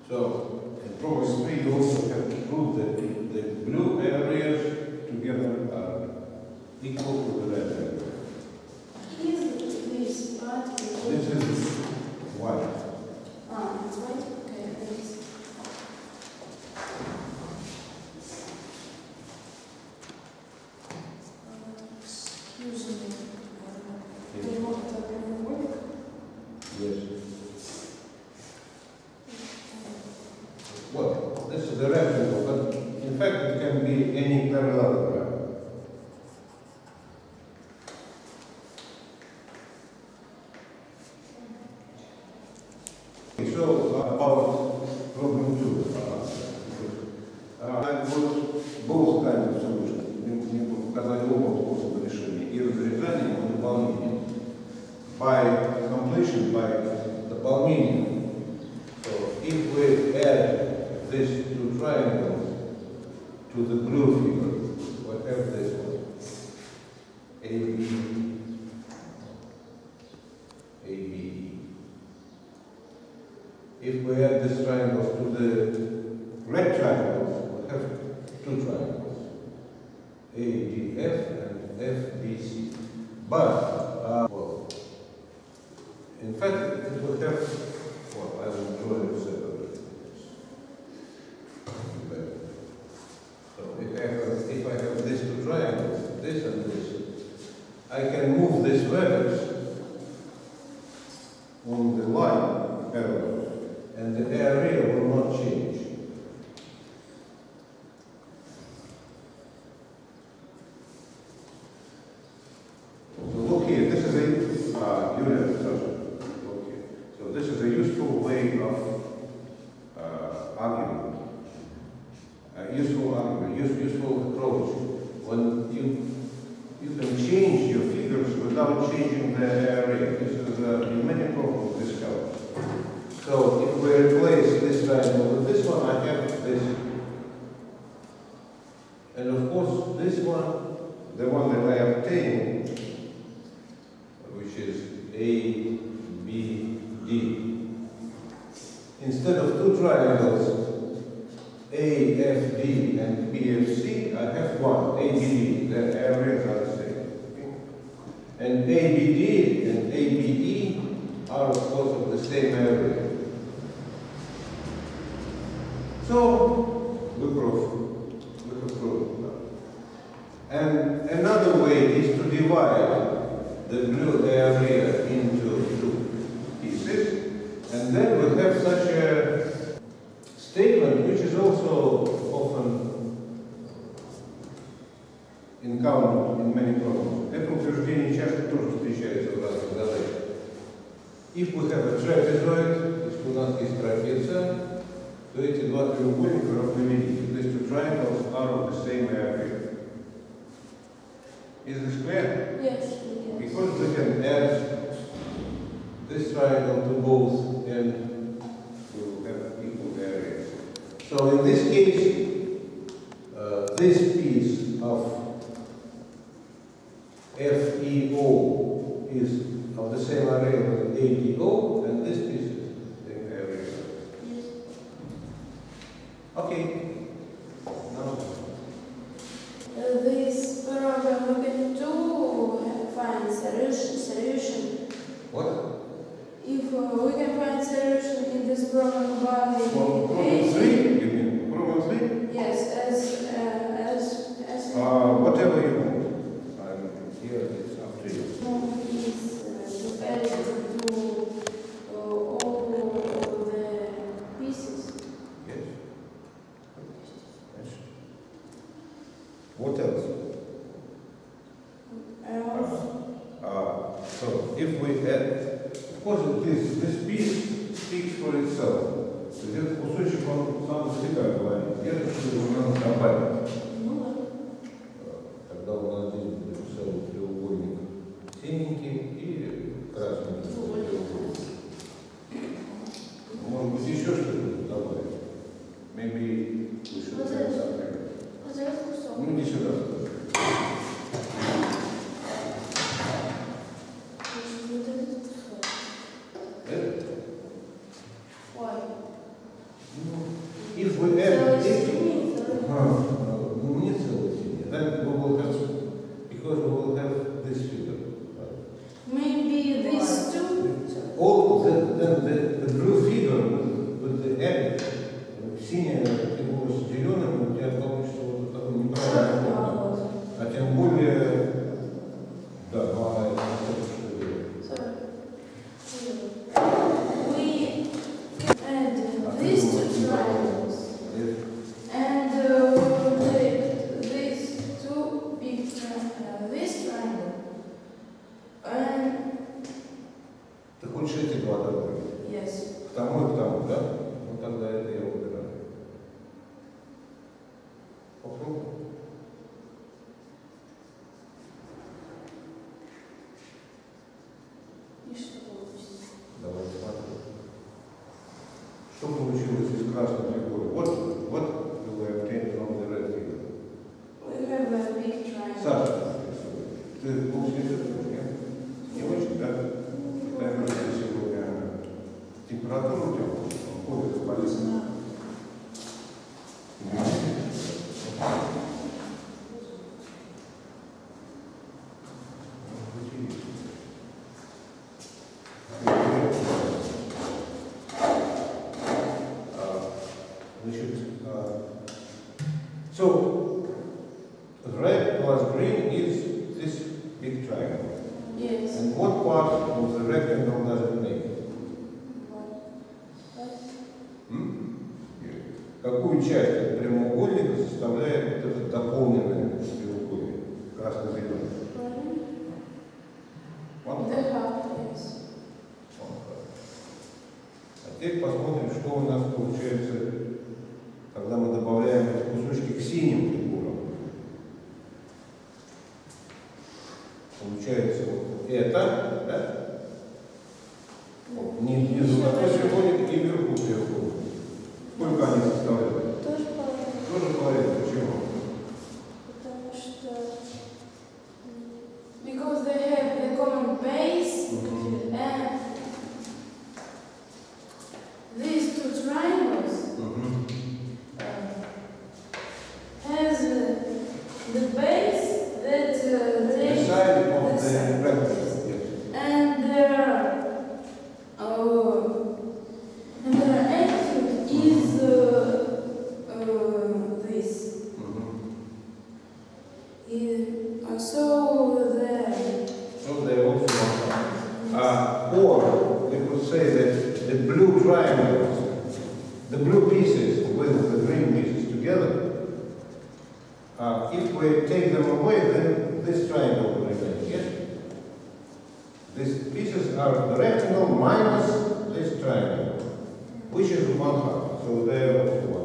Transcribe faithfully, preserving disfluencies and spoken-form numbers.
So, in Proverbs three, you also have to prove that the blue areas together are equal to the red area. Is this part? This is white. Ah, it's white? Okay, thanks. Uh, excuse me. Uh, do you want to work? Yes. Well, this is the rectangle, but in fact it can be any parallelogram. So, uh, about problem two. Uh, I put both kinds of solutions. Мне показали оба способа решения. И разрезание, и дополнение. By completion, by дополнение. So, if we add these two triangles to the blue figure, whatever this one, A, B, A, B, if we add this triangle to the red triangles, we have two triangles, A, D, F and F, B, C. But, uh, well, in fact, it will have, well, I will draw it separately. So if I have, if I have these two triangles, this and this, I can move this vertex on the line parallel, and the area will not change. So look here, this is a uh, unit subject. Okay. So this is a useful way of uh, argument, uh, useful argument, use, useful approach. When you you can change your figures without changing the area. This is uh, in many problems discovered. So if we replace this triangle with this one, I have this. And of course, this one, the one that I obtained, which is A, B, D. Instead of two triangles, A, F, D, and B, F, C, I have one, A, B, D. The areas are the same. And A, B, D and A, B, E are, of course, of the same area. So, we prove, we have proved that. And another way is to divide the blue area into two pieces, and then we have such a statement which is also often encountered in many problems. Это утверждение часто тоже встречается в разных задачах. If we have a trapezoid, если у нас есть трапеция, то эти два треугольника равновелики. These two triangles are of the same area. Is this clear? Yes, yes. Because we can add this triangle to both and to have equal areas. So in this case, uh, this piece of F E O is of the same area as A D O, and this piece is the same area. Yes. Okay. Now, Uh, this program we can do uh, find solution. Solution. what? If uh, we can find solution in this program by For problem three, you mean? Problem three? yes, as uh, as as Uh, whatever you want. I'm here, it's up to you. no, is uh, to add it to uh, all the pieces. Yes. Yes. What else? And also, Uh, so if we add, of course, this this piece speaks for itself. То есть этот кусочек он сам за себя говорит. Где-то что-то уже надо добавить. ну да. Тогда у нас здесь будет целый треугольник синенький и красненький треугольник. Может быть, еще что-то добавить? Maybe we should Вот add это. something. Вот этот кусок. Ну, иди сюда. Вот этот кусок. Это? Ой. Ну, we add So it, it's me, so- uh, uh, не целая семья. Then we will have, because we will have this figure. Maybe these two. All the, then the, the blue figure with, with the added, синяя фигура с зеленым, у тебя получится вот такой неправильный формат. А тем более, да, ну а это что делать? Sorry. We add these two triangles and uh, the, these two big triangles, uh, this triangle. And Ты хочешь эти два добавить? yes. К тому и к тому, да? Ну тогда это я убираю. Попробуй. И что получится? Давай смотрим. Что получилось из красной фигуры? Вот, вот we obtained from the red figure. We have a big triangle. Саша, ты лучше не чувствуешь, нет? Не очень, да? Наверное, сегодня температура у тебя ходит в больницу. So, red plus green is this big triangle. Yes. And what part of the rectangle does it make? М? Какую часть от прямоугольника составляет вот этот дополненный треугольник? Красно-зеленый. One The part. half, yes. One part. А теперь посмотрим, что у нас получается, когда мы добавляем эти кусочки к синим фигурам. Получается вот это, да? Вот, внизу такой треугольник и вверху треугольник. Сколько они составляют? Тоже половина. Тоже половина. Почему? Потому что because they have the common base and these two triangles Мгм. uh, has uh, the base that uh, The they side of the the side. rectangle. Yes. and their uh, and their attitude is uh, uh, this. Мгм. Is, uh, so the So they also want uh, or we could say that the blue triangles, the blue pieces with the green pieces together, uh, if we take them away, then this triangle will remain. Yes? These pieces are the rectangle minus this triangle, which is one half. So they are